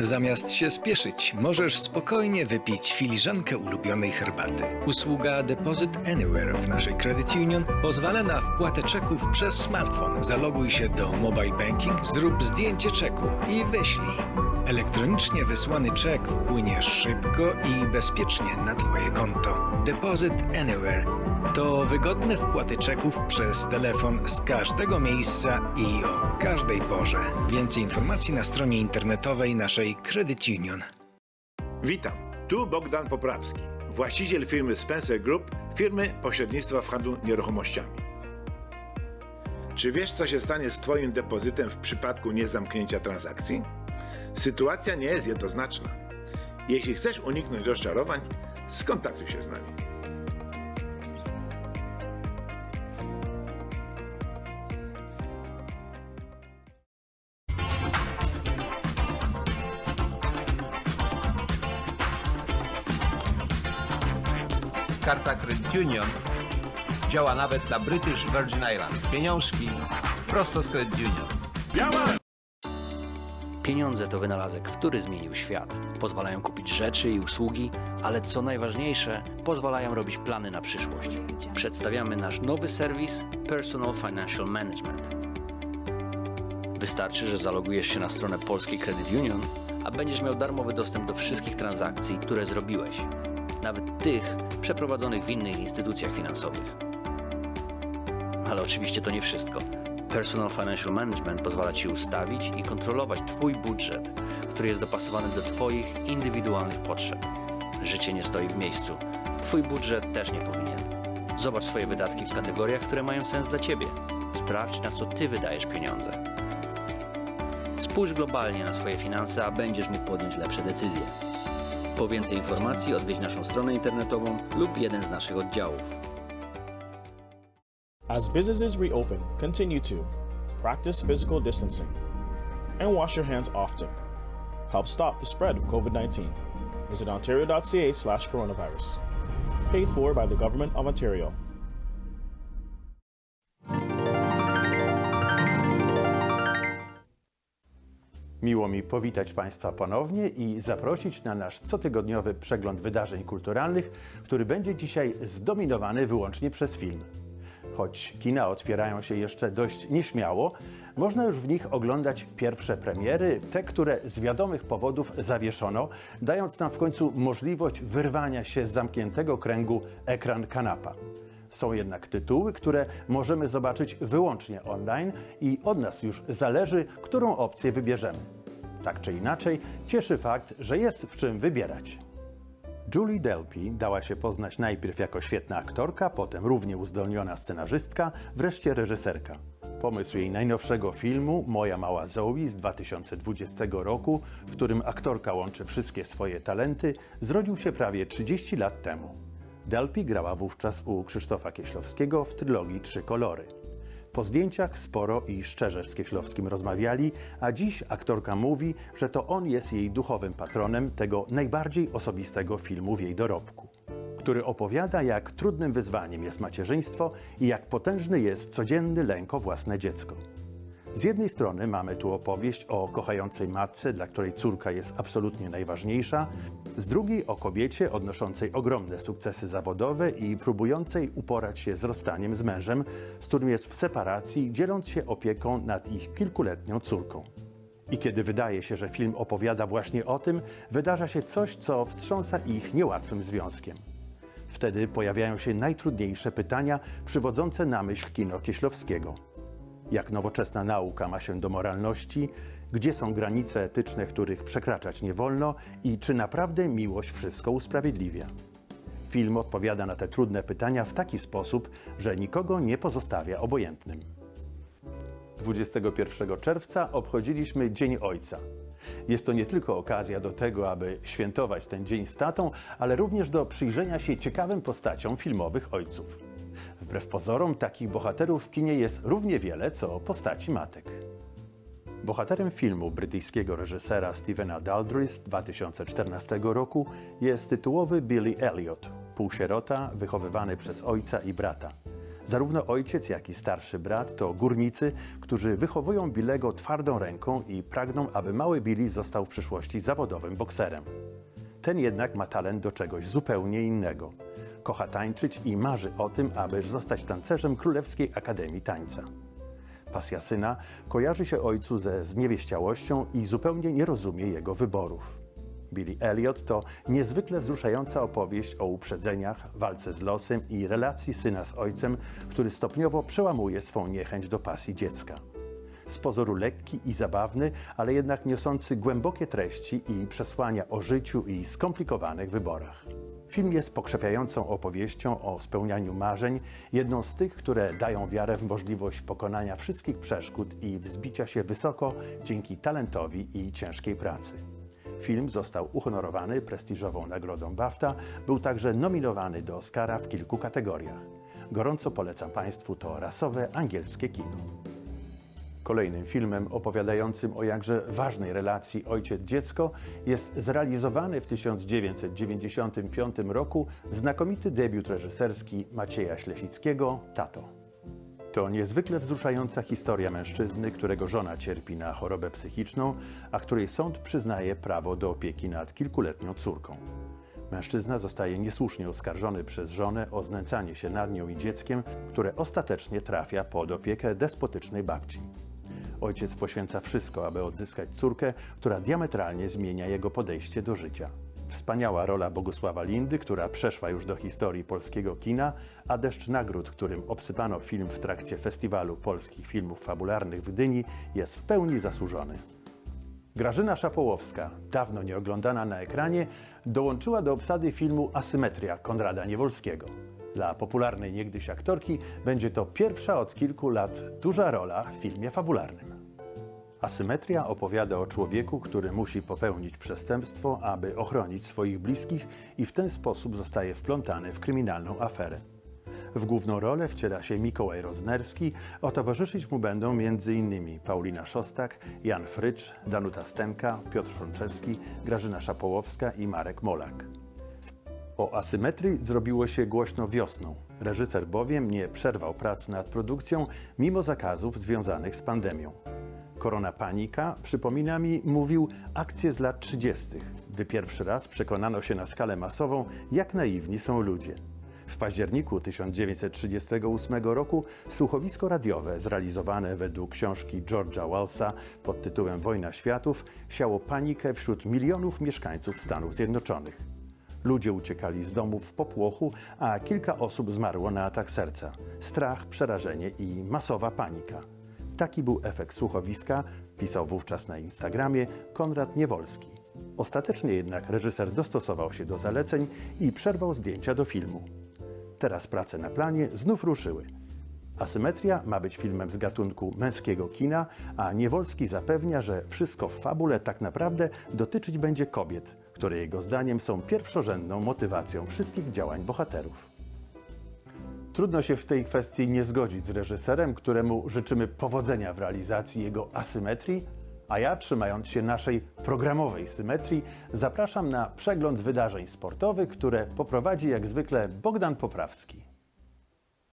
Zamiast się spieszyć, możesz spokojnie wypić filiżankę ulubionej herbaty. Usługa Deposit Anywhere w naszej Credit Union pozwala na wpłatę czeków przez smartfon. Zaloguj się do Mobile Banking, zrób zdjęcie czeku i wyślij. Elektronicznie wysłany czek wpłynie szybko i bezpiecznie na Twoje konto. Deposit Anywhere to wygodne wpłaty czeków przez telefon z każdego miejsca i o każdej porze. Więcej informacji na stronie internetowej naszej Credit Union. Witam, tu Bogdan Poprawski, właściciel firmy Spencer Group, firmy pośrednictwa w handlu nieruchomościami. Czy wiesz, co się stanie z Twoim depozytem w przypadku niezamknięcia transakcji? Sytuacja nie jest jednoznaczna. Jeśli chcesz uniknąć rozczarowań, skontaktuj się z nami. Karta Credit Union działa nawet na British Virgin Islands. Pieniążki prosto z Credit Union. Pieniądze to wynalazek, który zmienił świat. Pozwalają kupić rzeczy i usługi, ale co najważniejsze, pozwalają robić plany na przyszłość. Przedstawiamy nasz nowy serwis Personal Financial Management. Wystarczy, że zalogujesz się na stronę polskiej Credit Union, a będziesz miał darmowy dostęp do wszystkich transakcji, które zrobiłeś. Nawet tych przeprowadzonych w innych instytucjach finansowych. Ale oczywiście to nie wszystko. Personal Financial Management pozwala Ci ustawić i kontrolować Twój budżet, który jest dopasowany do Twoich indywidualnych potrzeb. Życie nie stoi w miejscu. Twój budżet też nie powinien. Zobacz swoje wydatki w kategoriach, które mają sens dla Ciebie. Sprawdź, na co Ty wydajesz pieniądze. Spójrz globalnie na swoje finanse, a będziesz mógł podjąć lepsze decyzje. Po więcej informacji odwiedź naszą stronę internetową lub jeden z naszych oddziałów. As businesses reopen, continue to practice physical distancing and wash your hands often. Help stop the spread of COVID-19. Visit ontario.ca/coronavirus. Paid for by the Government of Ontario. Miło mi powitać Państwa ponownie i zaprosić na nasz cotygodniowy przegląd wydarzeń kulturalnych, który będzie dzisiaj zdominowany wyłącznie przez film. Choć kina otwierają się jeszcze dość nieśmiało, można już w nich oglądać pierwsze premiery, te, które z wiadomych powodów zawieszono, dając nam w końcu możliwość wyrwania się z zamkniętego kręgu ekran kanapa. Są jednak tytuły, które możemy zobaczyć wyłącznie online i od nas już zależy, którą opcję wybierzemy. Tak czy inaczej, cieszy fakt, że jest w czym wybierać. Julie Delpy dała się poznać najpierw jako świetna aktorka, potem równie uzdolniona scenarzystka, wreszcie reżyserka. Pomysł jej najnowszego filmu Moja mała Zoe z 2020 roku, w którym aktorka łączy wszystkie swoje talenty, zrodził się prawie 30 lat temu. Delpy grała wówczas u Krzysztofa Kieślowskiego w trylogii Trzy kolory. Po zdjęciach sporo i szczerze z Kieślowskim rozmawiali, a dziś aktorka mówi, że to on jest jej duchowym patronem tego najbardziej osobistego filmu w jej dorobku, który opowiada, jak trudnym wyzwaniem jest macierzyństwo i jak potężny jest codzienny lęk o własne dziecko. Z jednej strony mamy tu opowieść o kochającej matce, dla której córka jest absolutnie najważniejsza, z drugiej o kobiecie odnoszącej ogromne sukcesy zawodowe i próbującej uporać się z rozstaniem z mężem, z którym jest w separacji, dzieląc się opieką nad ich kilkuletnią córką. I kiedy wydaje się, że film opowiada właśnie o tym, wydarza się coś, co wstrząsa ich niełatwym związkiem. Wtedy pojawiają się najtrudniejsze pytania przywodzące na myśl kino Kieślowskiego. Jak nowoczesna nauka ma się do moralności, gdzie są granice etyczne, których przekraczać nie wolno i czy naprawdę miłość wszystko usprawiedliwia. Film odpowiada na te trudne pytania w taki sposób, że nikogo nie pozostawia obojętnym. 21 czerwca obchodziliśmy Dzień Ojca. Jest to nie tylko okazja do tego, aby świętować ten dzień z tatą, ale również do przyjrzenia się ciekawym postaciom filmowych ojców. Wbrew pozorom, takich bohaterów w kinie jest równie wiele, co postaci matek. Bohaterem filmu brytyjskiego reżysera Stephena Daldry z 2014 roku jest tytułowy Billy Elliot, półsierota wychowywany przez ojca i brata. Zarówno ojciec, jak i starszy brat to górnicy, którzy wychowują Billego twardą ręką i pragną, aby mały Billy został w przyszłości zawodowym bokserem. Ten jednak ma talent do czegoś zupełnie innego. Kocha tańczyć i marzy o tym, aby zostać tancerzem Królewskiej Akademii Tańca. Pasja syna kojarzy się ojcu ze zniewieściałością i zupełnie nie rozumie jego wyborów. Billy Elliot to niezwykle wzruszająca opowieść o uprzedzeniach, walce z losem i relacji syna z ojcem, który stopniowo przełamuje swą niechęć do pasji dziecka. Z pozoru lekki i zabawny, ale jednak niosący głębokie treści i przesłania o życiu i skomplikowanych wyborach. Film jest pokrzepiającą opowieścią o spełnianiu marzeń, jedną z tych, które dają wiarę w możliwość pokonania wszystkich przeszkód i wzbicia się wysoko dzięki talentowi i ciężkiej pracy. Film został uhonorowany prestiżową nagrodą BAFTA, był także nominowany do Oscara w kilku kategoriach. Gorąco polecam Państwu to rasowe angielskie kino. Kolejnym filmem opowiadającym o jakże ważnej relacji ojciec-dziecko jest zrealizowany w 1995 roku znakomity debiut reżyserski Macieja Ślesickiego „Tato”. To niezwykle wzruszająca historia mężczyzny, którego żona cierpi na chorobę psychiczną, a której sąd przyznaje prawo do opieki nad kilkuletnią córką. Mężczyzna zostaje niesłusznie oskarżony przez żonę o znęcanie się nad nią i dzieckiem, które ostatecznie trafia pod opiekę despotycznej babci. Ojciec poświęca wszystko, aby odzyskać córkę, która diametralnie zmienia jego podejście do życia. Wspaniała rola Bogusława Lindy, która przeszła już do historii polskiego kina, a deszcz nagród, którym obsypano film w trakcie Festiwalu Polskich Filmów Fabularnych w Gdyni, jest w pełni zasłużony. Grażyna Szapołowska, dawno nieoglądana na ekranie, dołączyła do obsady filmu Asymetria Konrada Niewolskiego. Dla popularnej niegdyś aktorki będzie to pierwsza od kilku lat duża rola w filmie fabularnym. Asymetria opowiada o człowieku, który musi popełnić przestępstwo, aby ochronić swoich bliskich i w ten sposób zostaje wplątany w kryminalną aferę. W główną rolę wciela się Mikołaj Roznerski, a towarzyszyć mu będą m.in. Paulina Szostak, Jan Frycz, Danuta Stenka, Piotr Frączewski, Grażyna Szapołowska i Marek Molak. O asymetrii zrobiło się głośno wiosną. Reżyser bowiem nie przerwał prac nad produkcją mimo zakazów związanych z pandemią. Korona Panika przypomina mi, mówił, akcje z lat 30., gdy pierwszy raz przekonano się na skalę masową, jak naiwni są ludzie. W październiku 1938 roku słuchowisko radiowe zrealizowane według książki George'a Wellsa pod tytułem Wojna Światów siało panikę wśród milionów mieszkańców Stanów Zjednoczonych. Ludzie uciekali z domów w popłochu, a kilka osób zmarło na atak serca. Strach, przerażenie i masowa panika. Taki był efekt słuchowiska, pisał wówczas na Instagramie Konrad Niewolski. Ostatecznie jednak reżyser dostosował się do zaleceń i przerwał zdjęcia do filmu. Teraz prace na planie znów ruszyły. Asymetria ma być filmem z gatunku męskiego kina, a Niewolski zapewnia, że wszystko w fabule tak naprawdę dotyczyć będzie kobiet, które jego zdaniem są pierwszorzędną motywacją wszystkich działań bohaterów. Trudno się w tej kwestii nie zgodzić z reżyserem, któremu życzymy powodzenia w realizacji jego asymetrii, a ja, trzymając się naszej programowej symetrii, zapraszam na przegląd wydarzeń sportowych, które poprowadzi jak zwykle Bogdan Poprawski.